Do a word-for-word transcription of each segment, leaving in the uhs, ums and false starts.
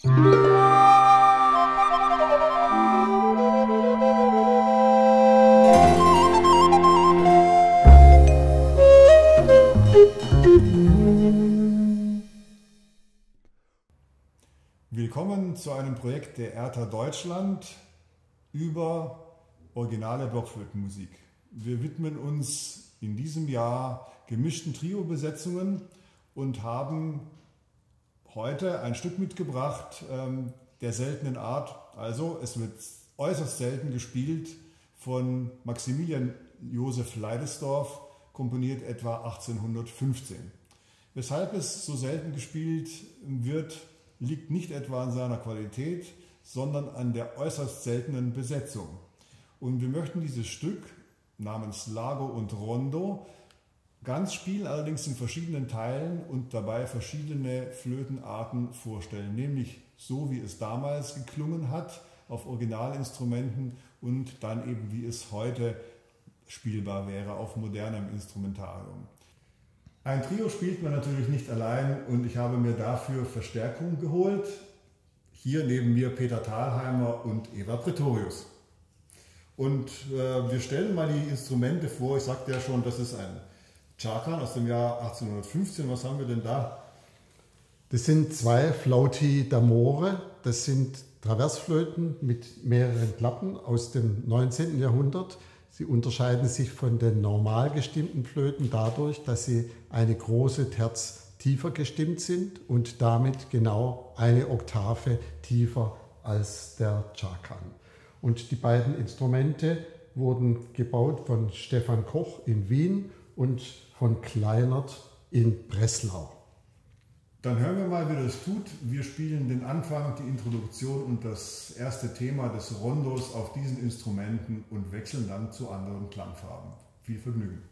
Willkommen zu einem Projekt der Erta Deutschland über originale Blockflötenmusik. Wir widmen uns in diesem Jahr gemischten Trio-Besetzungen und haben heute ein Stück mitgebracht ähm, der seltenen Art. Also es wird äußerst selten gespielt von Maximilian Josef Leidesdorff, komponiert etwa achtzehnhundertfünfzehn. Weshalb es so selten gespielt wird, liegt nicht etwa an seiner Qualität, sondern an der äußerst seltenen Besetzung. Und wir möchten dieses Stück namens Largo und Rondo ganz spielen, allerdings in verschiedenen Teilen und dabei verschiedene Flötenarten vorstellen, nämlich so wie es damals geklungen hat auf Originalinstrumenten und dann eben wie es heute spielbar wäre auf modernem Instrumentarium. Ein Trio spielt man natürlich nicht allein und ich habe mir dafür Verstärkung geholt. Hier neben mir Peter Thalheimer und Eva Pretorius. Und äh, wir stellen mal die Instrumente vor. Ich sagte ja schon, das ist ein Chakan aus dem Jahr achtzehnhundertfünfzehn. Was haben wir denn da? Das sind zwei Flauti d'Amore. Das sind Traversflöten mit mehreren Klappen aus dem neunzehnten Jahrhundert. Sie unterscheiden sich von den normal gestimmten Flöten dadurch, dass sie eine große Terz tiefer gestimmt sind und damit genau eine Oktave tiefer als der Chakan. Und die beiden Instrumente wurden gebaut von Stefan Koch in Wien und von Kleinert in Breslau. Dann hören wir mal, wie das tut. Wir spielen den Anfang, die Introduktion und das erste Thema des Rondos auf diesen Instrumenten und wechseln dann zu anderen Klangfarben. Viel Vergnügen!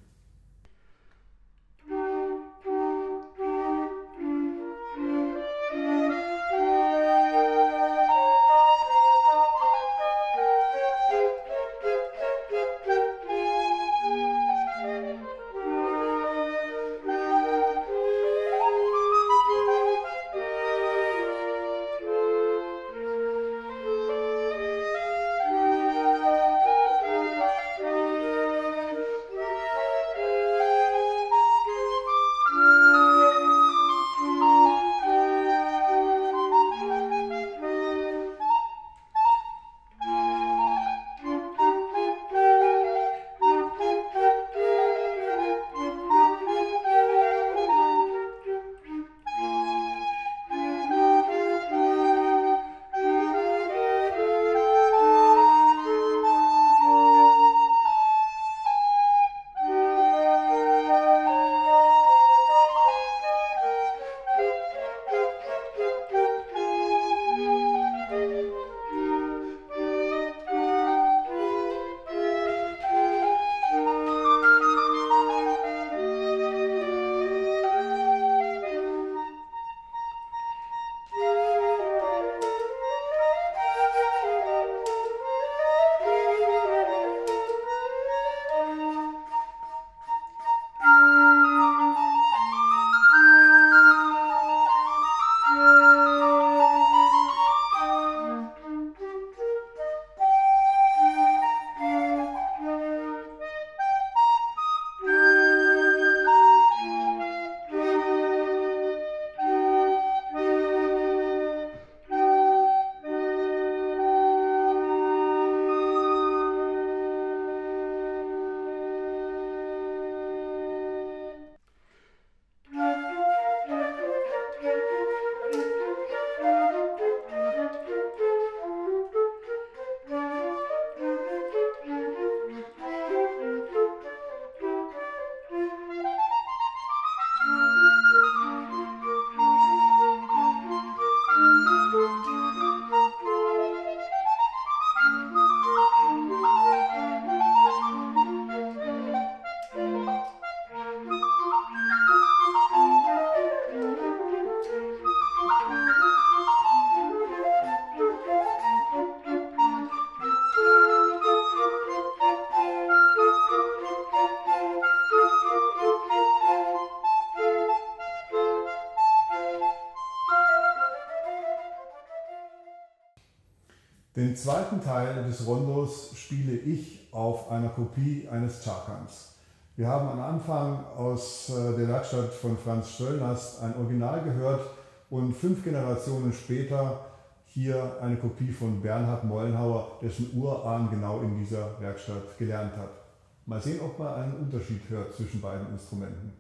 Den zweiten Teil des Rondos spiele ich auf einer Kopie eines Charkans. Wir haben am Anfang aus der Werkstatt von Franz Stöllnast ein Original gehört und fünf Generationen später hier eine Kopie von Bernhard Mollenhauer, dessen Urahn genau in dieser Werkstatt gelernt hat. Mal sehen, ob man einen Unterschied hört zwischen beiden Instrumenten.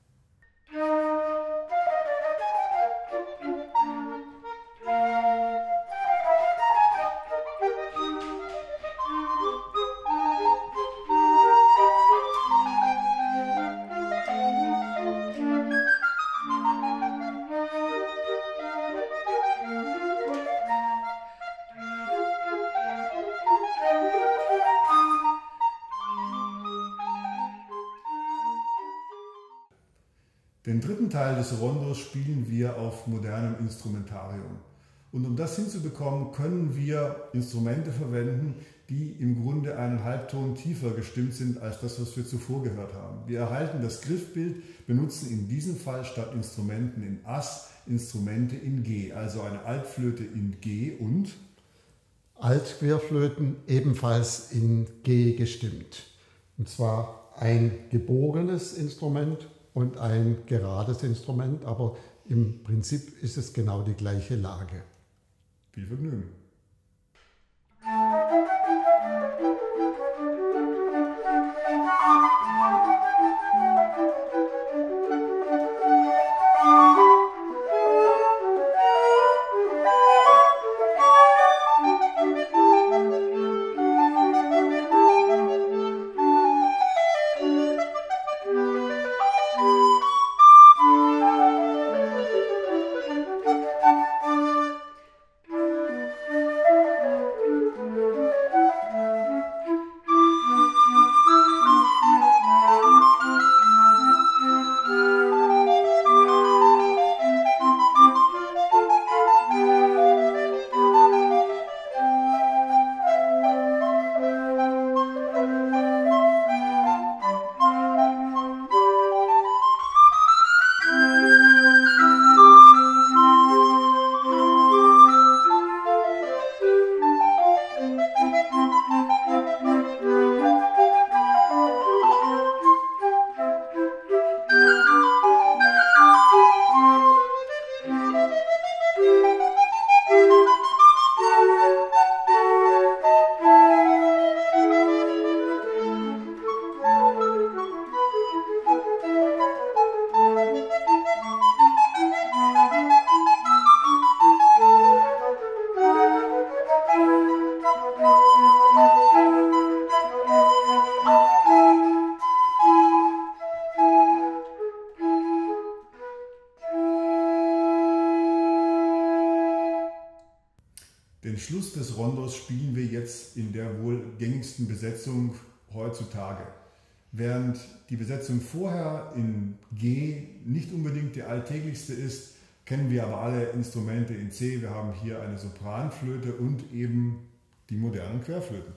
Den dritten Teil des Rondos spielen wir auf modernem Instrumentarium. Und um das hinzubekommen, können wir Instrumente verwenden, die im Grunde einen Halbton tiefer gestimmt sind als das, was wir zuvor gehört haben. Wir erhalten das Griffbild, benutzen in diesem Fall statt Instrumenten in Ass Instrumente in G, also eine Altflöte in G und Altquerflöten ebenfalls in G gestimmt. Und zwar ein gebogenes Instrument und ein gerades Instrument, aber im Prinzip ist es genau die gleiche Lage. Viel Vergnügen! Den Schluss des Rondos spielen wir jetzt in der wohl gängigsten Besetzung heutzutage. Während die Besetzung vorher in G nicht unbedingt die alltäglichste ist, kennen wir aber alle Instrumente in C. Wir haben hier eine Sopranflöte und eben die modernen Querflöten.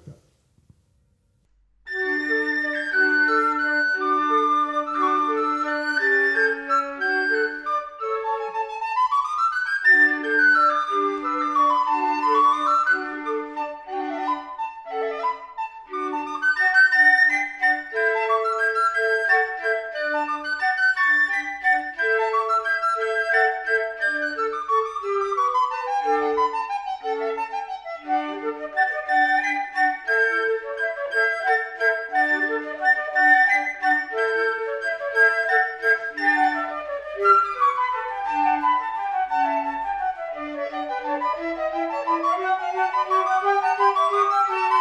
Thank you.